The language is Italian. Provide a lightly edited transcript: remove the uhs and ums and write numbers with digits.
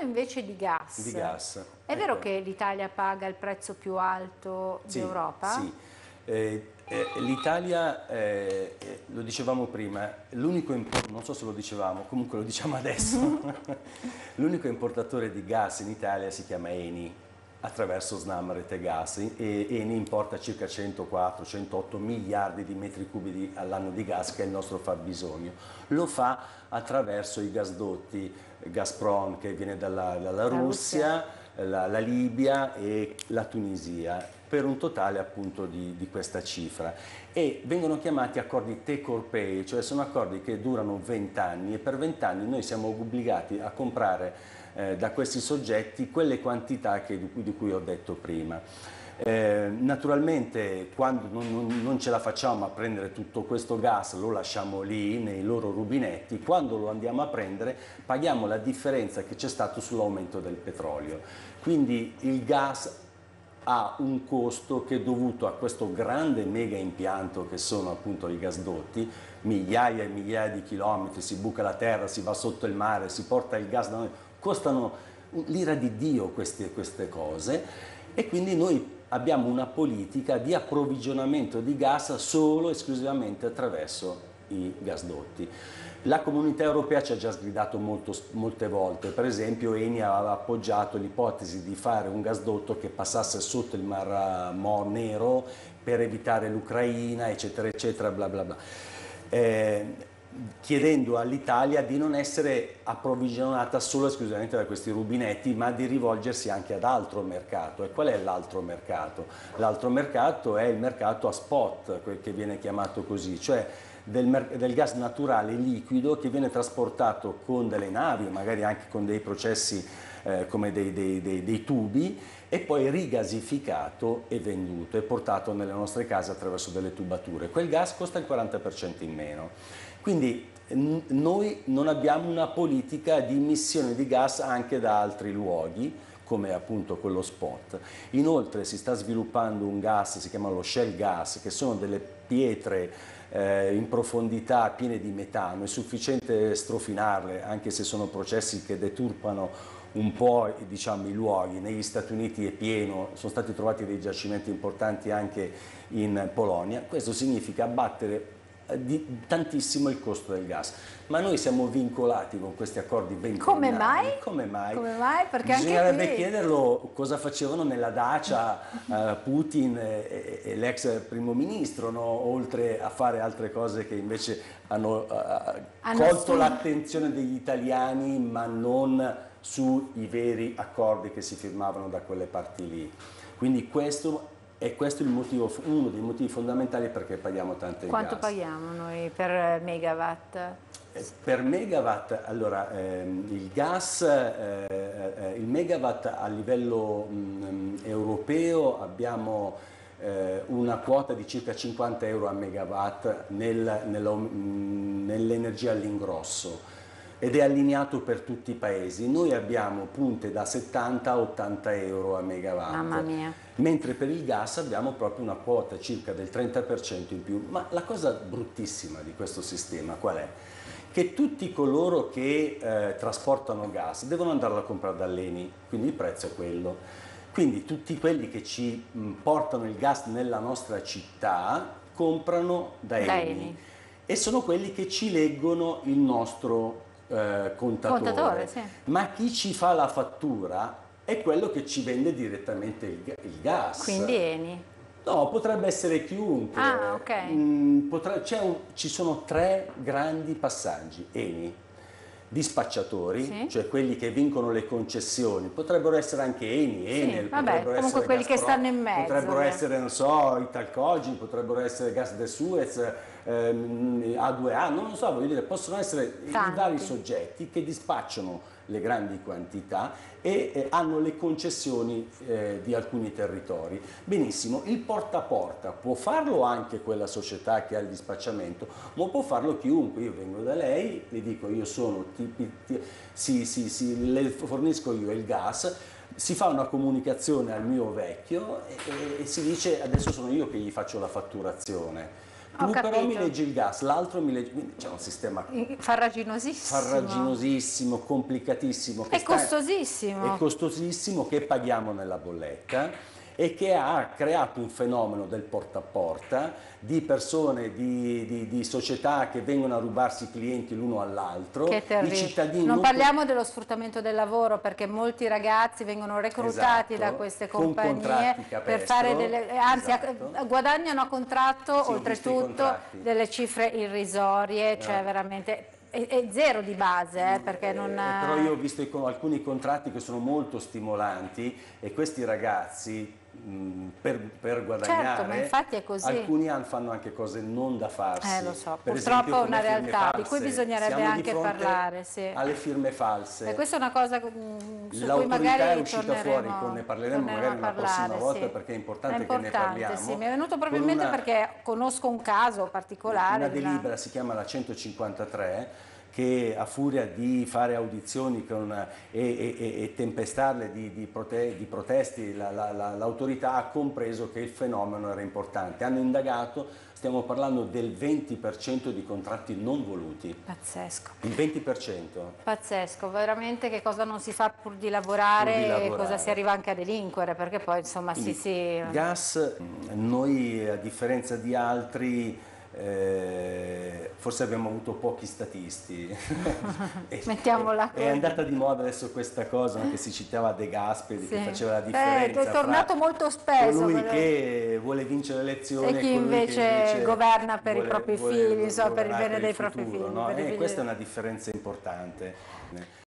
invece di gas, è vero che l'Italia paga il prezzo più alto d'Europa? Sì, l'Italia, lo dicevamo prima, non so se lo dicevamo, comunque lo diciamo adesso, l'unico importatore di gas in Italia si chiama Eni, attraverso Snam Rete Gas, e Eni importa circa 104-108 miliardi di metri cubi all'anno di gas, che è il nostro fabbisogno. Lo fa attraverso i gasdotti Gazprom, che viene dalla Russia, la Libia e la Tunisia, per un totale appunto di questa cifra, e vengono chiamati accordi take or pay, cioè sono accordi che durano 20 anni, e per 20 anni noi siamo obbligati a comprare da questi soggetti quelle quantità di cui ho detto prima. Naturalmente quando non ce la facciamo a prendere tutto questo gas, lo lasciamo lì nei loro rubinetti. Quando lo andiamo a prendere paghiamo la differenza che c'è stato sull'aumento del petrolio. Quindi il gas ha un costo che è dovuto a questo grande mega impianto che sono appunto i gasdotti, migliaia e migliaia di chilometri, si buca la terra, si va sotto il mare, si porta il gas da noi, costano l'ira di Dio queste cose, e quindi noi abbiamo una politica di approvvigionamento di gas solo esclusivamente attraverso i gasdotti. La Comunità Europea ci ha già sgridato molte volte. Per esempio Eni aveva appoggiato l'ipotesi di fare un gasdotto che passasse sotto il Mar Nero per evitare l'Ucraina, eccetera eccetera, bla bla bla, chiedendo all'Italia di non essere approvvigionata solo esclusivamente da questi rubinetti, ma di rivolgersi anche ad altro mercato. E qual è l'altro mercato? L'altro mercato è il mercato a spot, quel che viene chiamato così, cioè del gas naturale liquido che viene trasportato con delle navi, magari anche con dei processi come dei tubi, e poi rigasificato e venduto e portato nelle nostre case attraverso delle tubature. Quel gas costa il 40% in meno. Quindi noi non abbiamo una politica di emissione di gas anche da altri luoghi, come appunto quello spot. Inoltre si sta sviluppando un gas, si chiama lo shale gas, che sono delle pietre in profondità piene di metano. È sufficiente strofinarle, anche se sono processi che deturpano un po', diciamo, i luoghi. Negli Stati Uniti è pieno, sono stati trovati dei giacimenti importanti anche in Polonia. Questo significa abbattere tantissimo il costo del gas, ma noi siamo vincolati con questi accordi ventennali. Come mai? Come mai? Come mai? Perché bisognerebbe anche qui chiederlo cosa facevano nella Dacia Putin e l'ex primo ministro, no? Oltre a fare altre cose che invece hanno colto l'attenzione degli italiani, ma non sui veri accordi che si firmavano da quelle parti lì. Quindi questo è il motivo, uno dei motivi fondamentali perché paghiamo tanto il gas. Quanto paghiamo noi per megawatt? Per megawatt, allora, il gas, il megawatt a livello europeo abbiamo una quota di circa 50 euro a megawatt nell'energia all'ingrosso, ed è allineato per tutti i paesi. Noi abbiamo punte da 70 a 80 euro a megawatt. Mamma mia. Mentre per il gas abbiamo proprio una quota circa del 30% in più. Ma la cosa bruttissima di questo sistema qual è? Che tutti coloro che trasportano gas devono andarlo a comprare dall'Eni, quindi il prezzo è quello. Quindi tutti quelli che ci portano il gas nella nostra città comprano da Eni. E sono quelli che ci leggono il nostro contatore. Sì. Ma chi ci fa la fattura è quello che ci vende direttamente il gas. Quindi Eni? No, potrebbe essere chiunque. Ah, ok. Ci sono tre grandi passaggi. Eni, dispacciatori, sì, cioè quelli che vincono le concessioni, potrebbero essere anche Eni, Enel, sì, vabbè, potrebbero comunque essere quelli Gazprom, che stanno in mezzo, potrebbero essere, non so, Italcogi, potrebbero essere Gas de Suez, A2A, non lo so, voglio dire, possono essere i vari soggetti che dispacciano le grandi quantità e hanno le concessioni di alcuni territori. Benissimo, il porta a porta può farlo anche quella società che ha il dispacciamento, ma può farlo chiunque. Io vengo da lei, le dico io sono, le fornisco io il gas, si fa una comunicazione al mio vecchio e si dice adesso sono io che gli faccio la fatturazione. Tu però mi leggi il gas, l'altro mi legge... C'è un sistema farraginosissimo, complicatissimo. È costosissimo. È costosissimo, che paghiamo nella bolletta e che ha creato un fenomeno del porta a porta, di persone, di società che vengono a rubarsi i clienti l'uno all'altro. Che terribile. I cittadini non parliamo dello sfruttamento del lavoro, perché molti ragazzi vengono reclutati da queste compagnie per fare guadagnano a contratto, oltretutto delle cifre irrisorie, cioè veramente è zero di base, perché non... Però io ho visto alcuni contratti che sono molto stimolanti, e questi ragazzi per guadagnare, certo, ma infatti è così. Alcuni fanno anche cose non da farsi. Lo so, per purtroppo esempio, è una realtà false. di cui bisognerebbe Siamo anche parlare. Sì. Alle firme false. E questa è una cosa su cui magari è uscita fuori, ne parleremo magari una prossima volta, perché è importante che ne parliamo. Sì. Mi è venuto probabilmente perché conosco un caso particolare. Una delibera, si chiama la 153, che a furia di fare audizioni e tempestarle di protesti, l'autorità ha compreso che il fenomeno era importante. Hanno indagato, stiamo parlando del 20% di contratti non voluti. Pazzesco. Il 20%. Pazzesco, veramente che cosa non si fa pur di lavorare, e cosa si arriva anche a delinquere, perché poi insomma Il gas, noi a differenza di altri, forse abbiamo avuto pochi statisti. Mettiamola così. È andata di moda adesso questa cosa, che si citava De Gasperi, che faceva la differenza è tornato molto spesso, colui che vuole vincere le elezioni e chi invece governa per i propri figli, per il bene dei propri figli. No? Questa è una differenza importante.